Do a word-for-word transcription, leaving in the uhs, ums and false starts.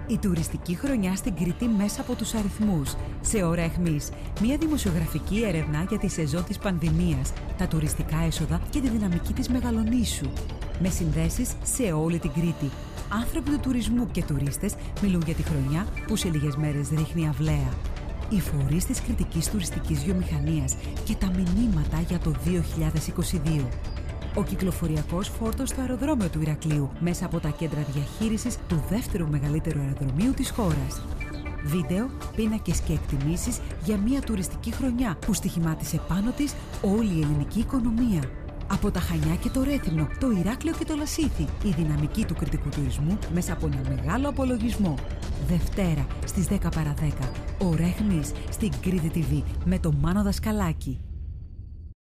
Η τουριστική χρονιά στην Κρήτη μέσα από τους αριθμούς. Σε ώρα αιχμής, μια δημοσιογραφική έρευνα για τη σεζόν της πανδημίας, τα τουριστικά έσοδα και τη δυναμική της Μεγαλονήσου. Με συνδέσεις σε όλη την Κρήτη. Άνθρωποι του τουρισμού και τουρίστες μιλούν για τη χρονιά που σε λίγες μέρες ρίχνει αυλαία. Οι φορείς της κρητικής τουριστικής βιομηχανίας και τα μηνύματα για το δύο χιλιάδες είκοσι δύο. Ο κυκλοφοριακός φόρτος στο αεροδρόμιο του Ηρακλείου μέσα από τα κέντρα διαχείρισης του δεύτερου μεγαλύτερου αεροδρομίου της χώρας. Βίντεο, πίνακες και εκτιμήσεις για μια τουριστική χρονιά που στοιχημάτισε πάνω της όλη η ελληνική οικονομία. Από τα Χανιά και το Ρέθυμνο, το Ηράκλειο και το Λασίθι, η δυναμική του κρητικού τουρισμού μέσα από ένα μεγάλο απολογισμό. Δευτέρα στις δέκα παρά δέκα, ώρα αιχμής στην Κρήτη τι βι με τον Μάνο Δασκαλάκη.